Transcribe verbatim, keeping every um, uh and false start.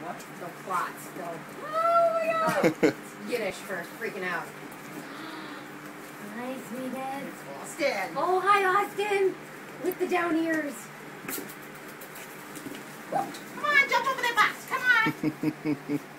the plots go. Oh my god! It's Yiddish for freaking out. Hi, sweetheart. It's Austin. Oh, hi, Austin. With the down ears. Come on, jump over the bus. Come on.